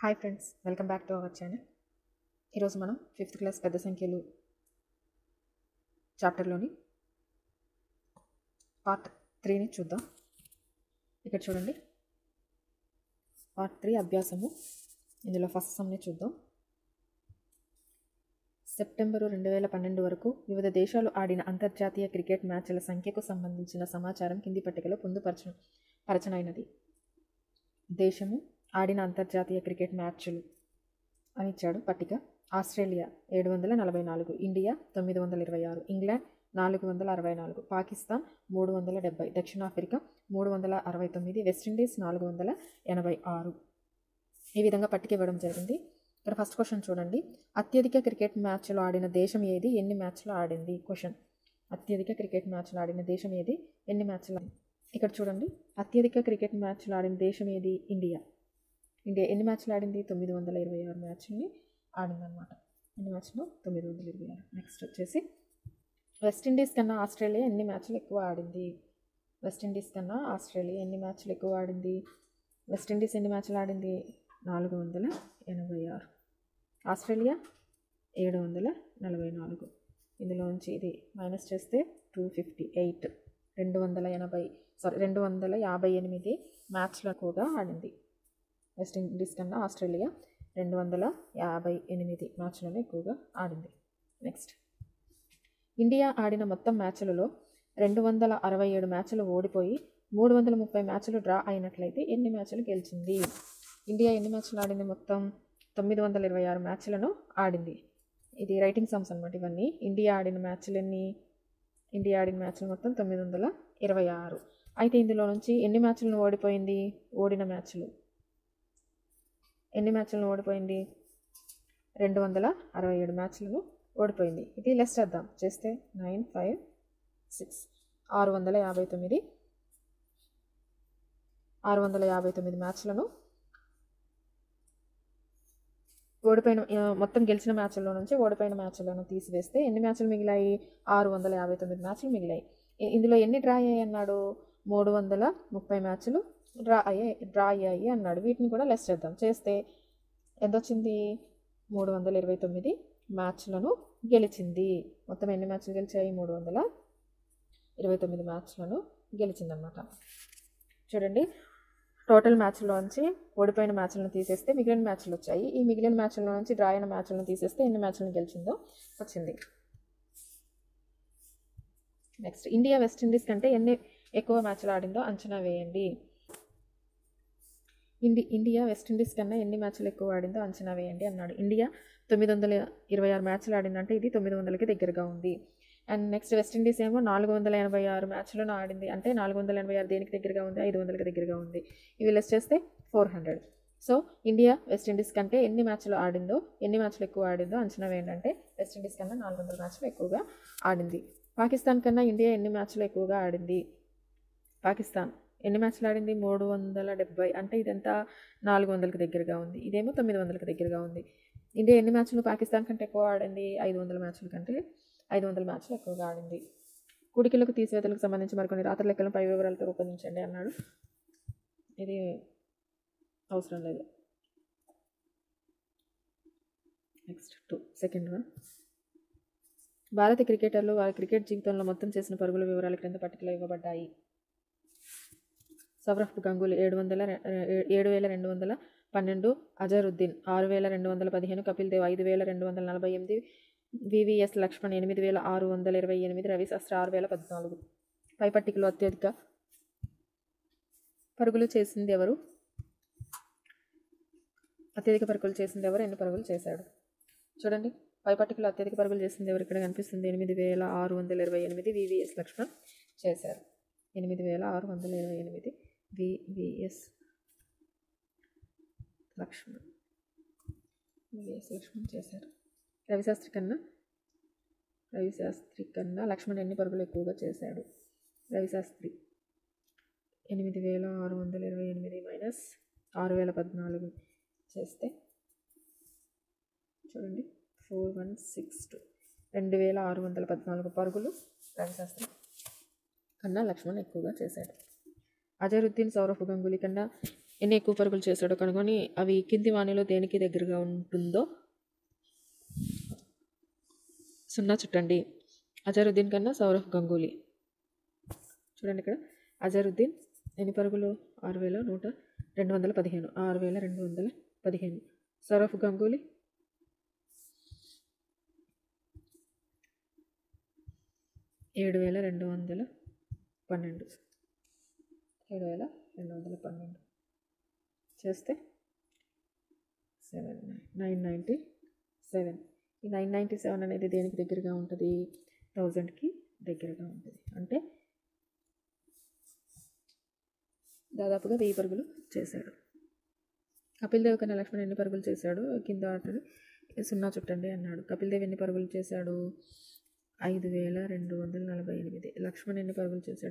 Hi friends, welcome back to our channel. ఈరోజు మనం 5th class పెద్ద సంఖ్యలు చాప్టర్లోని పార్ట్ 3ని చూద్దాం. ఇక్కడ చూడండి, పార్ట్ 3 అభ్యాసము. ఇందులో ఫస్ట్ సమ్ని చూద్దాం. సెప్టెంబరు 2012 వరకు వివిధ దేశాలు ఆడిన అంతర్జాతీయ క్రికెట్ మ్యాచ్ల సంఖ్యకు సంబంధించిన సమాచారం కింది పట్టికలో పొందుపరచనైనది. దేశము ఆడిన అంతర్జాతీయ క్రికెట్ మ్యాచ్లు అని ఇచ్చాడు పట్టిక. ఆస్ట్రేలియా 744, ఇండియా 926, ఇంగ్లాండ్ 464, పాకిస్తాన్ 370, దక్షిణాఫ్రికా 369, వెస్టిండీస్ 486. ఈ విధంగా పట్టిక ఇవ్వడం జరిగింది. ఇక్కడ ఫస్ట్ క్వశ్చన్ చూడండి, అత్యధిక క్రికెట్ మ్యాచ్లు ఆడిన దేశం ఏది, ఎన్ని మ్యాచ్లు ఆడింది? క్వశ్చన్, అత్యధిక క్రికెట్ మ్యాచ్లు ఆడిన దేశం ఏది, ఎన్ని మ్యాచ్లు? ఇక్కడ చూడండి, అత్యధిక క్రికెట్ మ్యాచ్లు ఆడిన దేశం ఏది? ఇండియా. ఇండియా ఎన్ని మ్యాచ్లు ఆడింది? 926 మ్యాచ్ని ఆడిందనమాట. ఎన్ని మ్యాచ్లు? 926. నెక్స్ట్ వచ్చేసి వెస్టిండీస్ కన్నా ఆస్ట్రేలియా ఎన్ని మ్యాచ్లు ఎక్కువ ఆడింది? వెస్టిండీస్ కన్నా ఆస్ట్రేలియా ఎన్ని మ్యాచ్లు ఎక్కువ ఆడింది? వెస్టిండీస్ ఎన్ని మ్యాచ్లు ఆడింది? 486, ఆస్ట్రేలియా 744. ఇందులోంచి ఇది మైనస్ చేస్తే 258, 258 మ్యాచ్లు కూడా ఆడింది. వెస్టిండీస్ కన్నా ఆస్ట్రేలియా 258 మ్యాచ్లను ఎక్కువగా ఆడింది. నెక్స్ట్, ఇండియా ఆడిన మొత్తం మ్యాచ్లలో 267 మ్యాచ్లు ఓడిపోయి 330 మ్యాచ్లు డ్రా అయినట్లయితే ఎన్ని మ్యాచ్లు గెలిచింది? ఇండియా ఎన్ని మ్యాచ్లు ఆడింది? మొత్తం 926 మ్యాచ్లను ఆడింది. ఇది రైటింగ్ సమ్స్ అనమాట ఇవన్నీ. ఇండియా ఆడిన మ్యాచ్లు ఎన్ని? ఇండియా ఆడిన మ్యాచ్లు మొత్తం 926. అయితే ఇందులో నుంచి ఎన్ని మ్యాచ్లను ఓడిపోయింది? ఓడిన మ్యాచ్లు ఎన్ని మ్యాచ్లను ఓడిపోయింది? 267 మ్యాచ్లను ఓడిపోయింది. ఇది లెస్ చేద్దాం. చేస్తే 9, 5, 6, 659 మ్యాచ్లను ఓడిపోయిన, మొత్తం గెలిచిన మ్యాచ్ల్లో నుంచి ఓడిపోయిన మ్యాచ్లను తీసివేస్తే ఎన్ని మ్యాచ్లు మిగిలాయి? 659 మ్యాచ్లు మిగిలాయి. ఇందులో ఎన్ని డ్రా అయ్యాయి అన్నాడు? 330 మ్యాచ్లు డ్రా అయ్యాయి అన్నాడు. వీటిని కూడా లెస్ చేద్దాం. చేస్తే ఎంత వచ్చింది? 329 మ్యాచ్లను గెలిచింది. మొత్తం ఎన్ని మ్యాచ్లు గెలిచాయి? 329 మ్యాచ్లను గెలిచిందనమాట. చూడండి, టోటల్ మ్యాచ్లోంచి ఓడిపోయిన మ్యాచ్లను తీసేస్తే మిగిలిన మ్యాచ్లు వచ్చాయి. ఈ మిగిలిన మ్యాచ్ల నుంచి డ్రా అయిన మ్యాచ్లను తీసేస్తే ఎన్ని మ్యాచ్లను గెలిచిందో వచ్చింది. నెక్స్ట్, ఇండియా వెస్టిండీస్ కంటే ఎన్ని ఎక్కువ మ్యాచ్లు ఆడిందో అంచనా వేయండి. ఇండియా వెస్టిండీస్ కన్నా ఎన్ని మ్యాచ్లు ఎక్కువ ఆడిందో అంచనా వేయండి అన్నాడు. ఇండియా 926 మ్యాచ్లు ఆడిందంటే ఇది 900కి దగ్గరగా ఉంది. అండ్ నెక్స్ట్ వెస్టిండీస్ ఏమో 486 మ్యాచ్లను ఆడింది. అంటే 486 దేనికి దగ్గరగా ఉంది? 500కి దగ్గరగా ఉంది. ఇవి లెస్ చేస్తే 400. సో ఇండియా వెస్టిండీస్ కంటే ఎన్ని మ్యాచ్లు ఆడిందో, ఎన్ని మ్యాచ్లు ఎక్కువ ఆడిందో అంచనా వేయండి అంటే వెస్టిండీస్ కన్నా 400 మ్యాచ్లు ఎక్కువగా ఆడింది. పాకిస్తాన్ కన్నా ఇండియా ఎన్ని మ్యాచ్లు ఎక్కువగా ఆడింది? పాకిస్తాన్ ఎన్ని మ్యాచ్లు ఆడింది? 370. అంటే ఇదంతా 400కి దగ్గరగా ఉంది. ఇదేమో 900కి దగ్గరగా ఉంది. ఇండియా ఎన్ని మ్యాచ్లు పాకిస్తాన్ కంటే ఎక్కువ ఆడింది? 500 మ్యాచ్ల కంటే 500 మ్యాచ్లు ఎక్కువగా ఆడింది. కూడికలకు తీసివేతలకు సంబంధించి మరికొన్ని రాత్రి లెక్కలను పై వివరాలతో రూపొందించండి అన్నాడు. ఇది అవసరం లేదు. నెక్స్ట్ సెకండ్ వన్, భారత క్రికెటర్లు వారి క్రికెట్ జీవితంలో మొత్తం చేసిన పరుగుల వివరాలు క్రింద పట్టికలో ఇవ్వబడ్డాయి. సౌరవ్ గంగూలీ 7,212, అజరుద్దీన్ 6,215, కపిల్ దేవ్ 5,248, వివిఎస్ లక్ష్మణ్ 8,628, రవిశాస్త్రి 6,014. పై పట్టికలో అత్యధిక పరుగులు చేసింది ఎవరు? ఎన్ని పరుగులు చేశాడు? చూడండి, పై పట్టికలో అత్యధిక పరుగులు చేసింది ఎవరు? ఇక్కడ కనిపిస్తుంది 8,628 వివిఎస్ లక్ష్మణ్ చేశారు. 8,628 వివిఎస్ లక్ష్మణ్ చేశారు. రవిశాస్త్రి కన్నా లక్ష్మణ్ ఎన్ని పరుగులు ఎక్కువగా చేశాడు? రవిశాస్త్రి 8,628 మైనస్ 6,014 చేస్తే చూడండి 4162, 2,614 పరుగులు రవిశాస్త్రి కన్నా లక్ష్మణ్ ఎక్కువగా చేశాడు. అజరుద్దీన్ సౌరవ్ గంగూలీ కన్నా ఎన్ని ఎక్కువ పరుగులు చేశాడో కనుగొని అవి కింది వాణిలో దేనికి దగ్గరగా ఉంటుందో సున్నా చుట్టండి. అజరుద్దీన్ కన్నా సౌరవ్ గంగూలీ. చూడండి ఇక్కడ అజరుద్దీన్ ఎన్ని పరుగులు 6,215 6,215. సౌరవ్ గంగూలీ 7,212 7,212 చేస్తే 997. ఈ 997 అనేది దేనికి దగ్గరగా ఉంటుంది? 1000కి దగ్గరగా ఉంటుంది. అంటే దాదాపుగా 1000 పరుగులు చేశాడు. కపిల్ దేవ్ కన్నా లక్ష్మణ్ ఎన్ని పరుగులు చేశాడు కింద ఆటలు సున్నా చుట్టండి అన్నాడు. కపిల్ దేవ్ ఎన్ని పరుగులు చేశాడు? 5,248. లక్ష్మణ్ ఎన్ని పరుగులు చేశాడు?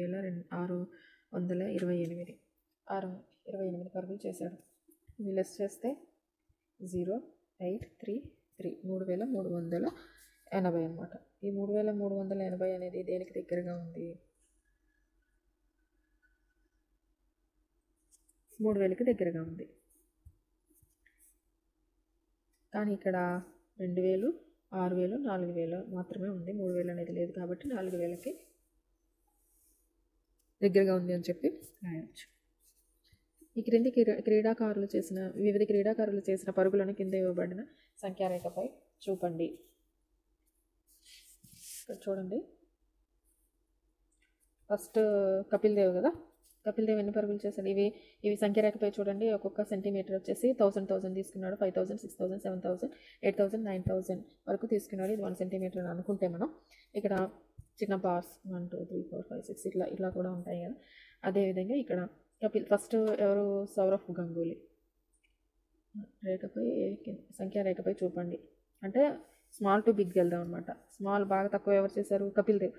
8,628 పరుగులు చేశాడు. ఇవి లెస్ చేస్తే 0,833 3,380 అన్నమాట. ఈ 3,380 అనేది దేనికి దగ్గరగా ఉంది? 3,000కి దగ్గరగా ఉంది. కానీ ఇక్కడ 2,000, 6,000, 4,000 మాత్రమే ఉంది. 3,000 అనేది లేదు కాబట్టి 4,000కి దగ్గరగా ఉంది అని చెప్పి రాయవచ్చు. ఈ క్రింది వివిధ క్రీడాకారులు చేసిన పరుగులను కింద ఇవ్వబడిన సంఖ్యారేఖపై చూపండి. ఇక్కడ చూడండి, ఫస్ట్ కపిల్ దేవ్ కదా, కపిల్ దేవ్ ఎన్ని పరుగులు చేశాడు? ఇవి సంఖ్యారేఖపై చూడండి. ఒక్కొక్క సెంటీమీటర్ వచ్చేసి 1000 తీసుకున్నాడు. 5,000, 6,000, 7,000, 8,000, 9,000 వరకు తీసుకున్నాడు. ఇది 1 సెంటీమీటర్ అని అనుకుంటే మనం ఇక్కడ చిన్న బార్స్ 1 2 3 4 5 6 ఇట్లా కూడా ఉంటాయి కదా. అదేవిధంగా ఇక్కడ ఫస్ట్ ఎవరు? సౌరవ్ గంగూలీ. సంఖ్యారేఖపై చూపండి అంటే స్మాల్ టు బిగ్ వెళ్దాం అనమాట. స్మాల్ బాగా తక్కువ ఎవరు చేశారు? కపిల్ దేవ్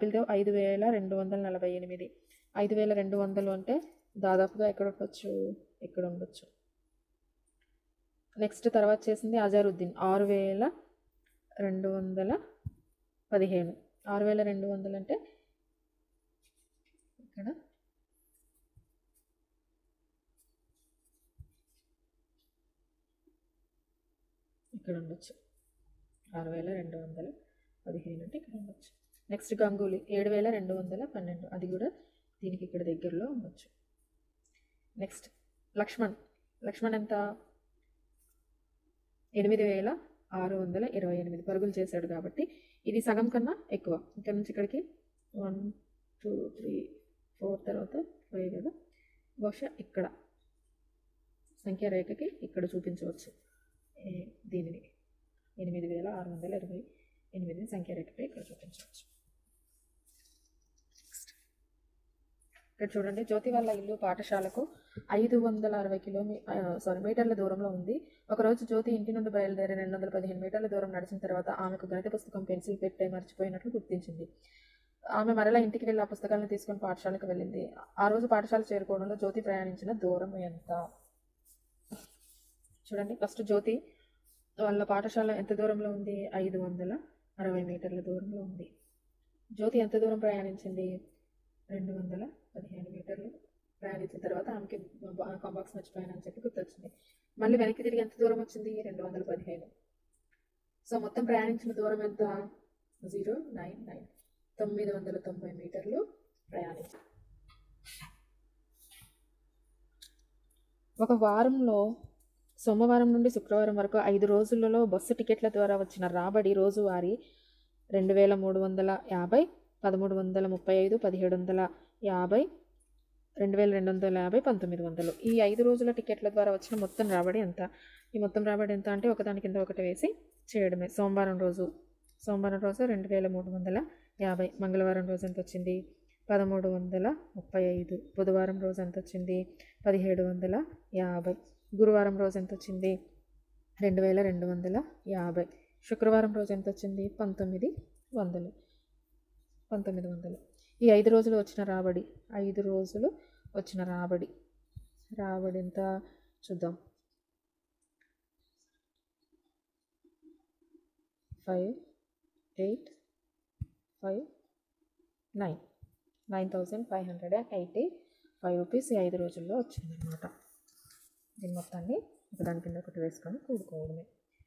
5,248. 5,200 అంటే దాదాపుగా ఎక్కడ ఉండొచ్చు? ఇక్కడ ఉండొచ్చు. నెక్స్ట్ తర్వాత చేసింది అజరుద్దీన్ 6,215. 6,200 అంటే ఇక్కడ ఉండొచ్చు. 6,215 అంటే ఇక్కడ ఉండొచ్చు. నెక్స్ట్ గంగూలీ 7,212. అది కూడా దీనికి ఇక్కడ దగ్గరలో ఉండొచ్చు. నెక్స్ట్ లక్ష్మణ్ ఎంత? 8,628 పరుగులు చేశాడు కాబట్టి ఇది సగం కన్నా ఎక్కువ. ఇక్కడ నుంచి ఇక్కడికి 1 2 3 4 తర్వాత 5 కదా. బహుశా ఇక్కడ సంఖ్యారేఖకి ఇక్కడ చూపించవచ్చు. దీనిని 8,628 సంఖ్యారేఖపై ఇక్కడ చూపించవచ్చు. ఇక్కడ చూడండి, జ్యోతి వాళ్ళ ఇల్లు పాఠశాలకు 560 మీటర్ల దూరంలో ఉంది. ఒకరోజు జ్యోతి ఇంటి నుండి బయలుదేరి 215 మీటర్ల దూరం నడిచిన తర్వాత ఆమెకు గణిత పుస్తకం, పెన్సిల్ పెట్టే మర్చిపోయినట్లు గుర్తించింది. ఆమె మరలా ఇంటికి వెళ్ళి ఆ పుస్తకాలను తీసుకుని పాఠశాలకు వెళ్ళింది. ఆ రోజు పాఠశాల చేరుకోవడంలో జ్యోతి ప్రయాణించిన దూరం ఎంత? చూడండి, ఫస్ట్ జ్యోతి వాళ్ళ పాఠశాల ఎంత దూరంలో ఉంది? 560 మీటర్ల దూరంలో ఉంది. జ్యోతి ఎంత దూరం ప్రయాణించింది? 215 మీటర్లు ప్రయాణించిన తర్వాత ఆమెకి కాంబాక్స్ మర్చిపోయానని చెప్పి గుర్తొచ్చింది. మళ్ళీ వెనక్కి తిరిగి ఎంత దూరం వచ్చింది? 215. సో మొత్తం ప్రయాణించిన దూరం ఎంత? 099 990 మీటర్లు ప్రయాణించింది. ఒక వారంలో సోమవారం నుండి శుక్రవారం వరకు 5 రోజులలో బస్సు టికెట్ల ద్వారా వచ్చిన రాబడి రోజువారీ 2,350, 1,335, 1,750, 2,250, 1,900. ఈ 5 రోజుల టికెట్ల ద్వారా వచ్చిన మొత్తం రాబడి ఎంత? ఈ మొత్తం రాబడి ఎంత అంటే ఒకదాని కింద ఒకటి వేసి చేయడమే. సోమవారం రోజు 2,350. మంగళవారం రోజు ఎంత వచ్చింది? 1,335. బుధవారం రోజు ఎంత వచ్చింది? 1,750. గురువారం రోజు ఎంత వచ్చింది? 2,250. శుక్రవారం రోజు ఎంత వచ్చింది? 1,900. ఈ 5 రోజులు వచ్చిన రాబడి 5 రోజులు వచ్చిన రాబడి ఎంత చూద్దాం. 5 8 5 9 9,585 రూపీస్ 5 రోజుల్లో వచ్చిందనమాట. దీని మొత్తాన్ని ఒకదాని కింద ఒకటి వేసుకొని కూడుకోవడమే.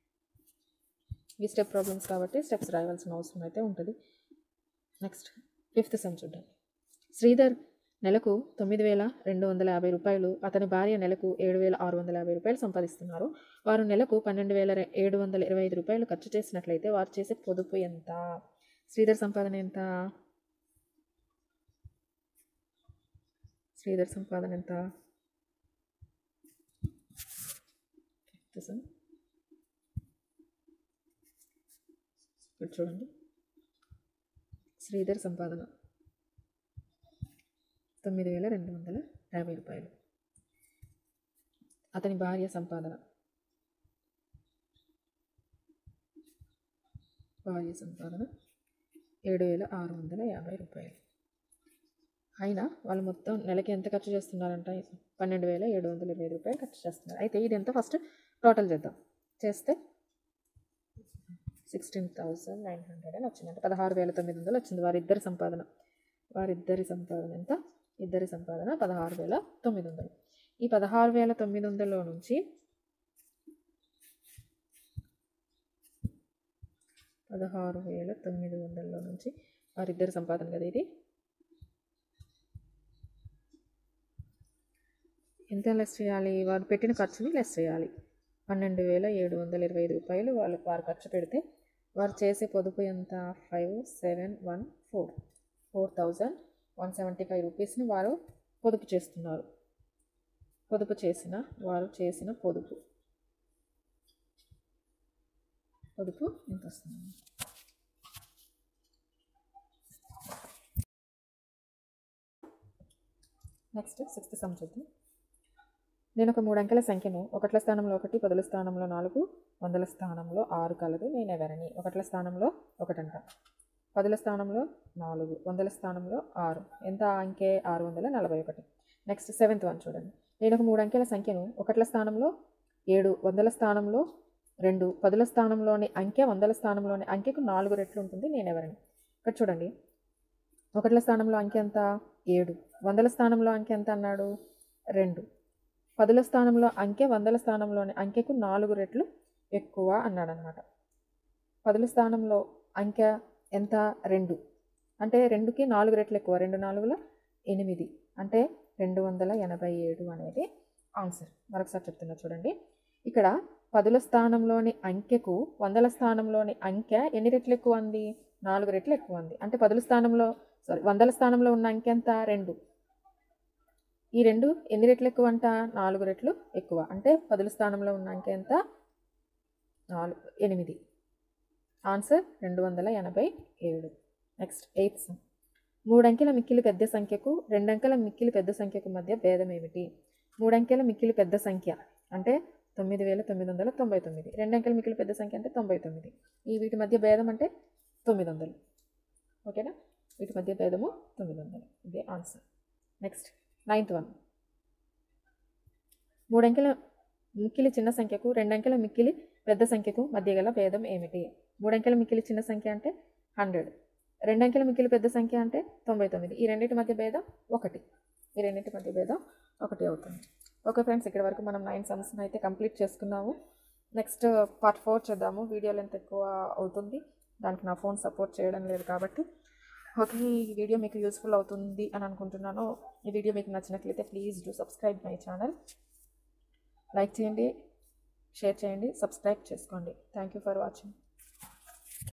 ఈ స్టెప్ ప్రాబ్లమ్స్ కాబట్టి స్టెప్స్ రాయవలసిన అవసరం అయితే ఉంటుంది. నెక్స్ట్ 5th సమ్ చూద్దాం. శ్రీధర్ నెలకు 9,250 రూపాయలు, అతని భార్య నెలకు 7,650 రూపాయలు సంపాదిస్తున్నారు. వారు నెలకు 12,725 రూపాయలు ఖర్చు చేసినట్లయితే వారు చేసే పొదుపు ఎంత? శ్రీధర్ సంపాదన ఎంత? శ్రీధర్ సంపాదన ఎంత? చూడండి, శ్రీధర్ సంపాదన 9,250 రూపాయలు. అతని భార్య సంపాదన 7,650 రూపాయలు. అయినా వాళ్ళు మొత్తం నెలకి ఎంత ఖర్చు చేస్తున్నారంట? 12,725 రూపాయలు ఖర్చు చేస్తున్నారు. అయితే ఇది ఎంత ఫస్ట్ టోటల్ చేద్దాం. చేస్తే 16,900 అని వచ్చిందంటే 16,900 వచ్చింది. వారిద్దరి సంపాదన ఎంత? ఇద్దరి సంపాదన 16,900. ఈ 16,900లో నుంచి 16,900లో నుంచి వారిద్దరి సంపాదన కదా ఇది. ఎంత లెస్ చేయాలి? వారు పెట్టిన ఖర్చుని లెస్ చేయాలి. 12,725 రూపాయలు వారు ఖర్చు పెడితే వారు చేసే పొదుపు ఎంత? 4,175 రూపీస్ని వారు పొదుపు చేస్తున్నారు. వారు చేసిన పొదుపు ఎంత వస్తుంది? నెక్స్ట్ 6th సమ్ చూద్దాం. నేను ఒక 3 అంకెల సంఖ్యను 1ల స్థానంలో 1, 10ల స్థానంలో 4, 100ల స్థానంలో 6 కలదు. నేను ఎవరిని? 1ల స్థానంలో 1 అంట, 10ల స్థానంలో 4, 100ల స్థానంలో 6. ఎంత అంకె? 641. నెక్స్ట్ 7th వన్ చూడండి. నేను ఒక 3 అంకెల సంఖ్యను 1ల స్థానంలో 7, 100ల స్థానంలో 2, 10ల స్థానంలోని అంకె 100ల స్థానంలోని అంకెకు 4 రెట్లు ఉంటుంది. నేను ఎవరిని? ఇక్కడ చూడండి, 1ల స్థానంలో అంకె ఎంత? 7, 100ల స్థానంలో అంకె ఎంత అన్నాడు? 2, 10ల స్థానంలో అంకె 100ల స్థానంలోని అంకెకు 4 రెట్లు ఎక్కువ అన్నాడు అనమాట. 10ల స్థానంలో అంకె ఎంత? 2 అంటే 2కి 4 రెట్లు ఎక్కువ. 2 4ల 8 అంటే 287 అనేది ఆన్సర్. మరొకసారి చెప్తున్నా చూడండి. ఇక్కడ 10ల స్థానంలోని అంకెకు 100ల స్థానంలోని అంకె ఎన్ని రెట్లు ఎక్కువ ఉంది? 4 రెట్లు ఎక్కువ ఉంది. అంటే 100ల స్థానంలో ఉన్న అంకె ఎంత? 2. ఈ 2 ఎన్ని రెట్లు ఎక్కువ అంట? 4 రెట్లు ఎక్కువ. అంటే 10ల స్థానంలో ఉన్న అంకె ఎంత? 8. ఆన్సర్ 287. Next 8th some. 3 అంకెల మిక్కిలి పెద్ద సంఖ్యకు 2 అంకెల మిక్కిలి పెద్ద సంఖ్యకు మధ్య భేదం ఏమిటి? 3 అంకెల మిక్కిలి పెద్ద సంఖ్య అంటే 9,999. 2 అంకెల మిక్కిలి పెద్ద సంఖ్య అంటే 99. వీటి మధ్య భేదం అంటే 900. ఓకేనా? వీటి మధ్య భేదము 900. ఇదే ఆన్సర్. Next 9th one. 3 అంకెల మిక్కిలి చిన్న సంఖ్యకు 2 అంకెల మిక్కిలి పెద్ద సంఖ్యకు మధ్య గల భేదం ఏమిటి? 3 అంకెల మిక్కిలి చిన్న సంఖ్య అంటే 100. 2 అంకెల మిక్కిలి పెద్ద సంఖ్య అంటే 99. ఈ రెండింటి మధ్య భేదం 1. అవుతుంది. ఓకే ఫ్రెండ్స్, ఇక్కడ వరకు మనం 9 సమ్స్ని అయితే కంప్లీట్ చేసుకున్నాము. నెక్స్ట్ part 4 చేద్దాము. వీడియో లెంత్ ఎక్కువ అవుతుంది, దానికి నా ఫోన్ సపోర్ట్ చేయడం లేదు కాబట్టి. ఓకే, ఈ వీడియో మీకు యూస్ఫుల్ అవుతుంది అని అనుకుంటున్నాను. ఈ వీడియో మీకు నచ్చినట్లయితే please do subscribe my channel. Like చేయండి, షేర్ చేయండి, సబ్స్క్రైబ్ చేసుకోండి. Thank you for watching.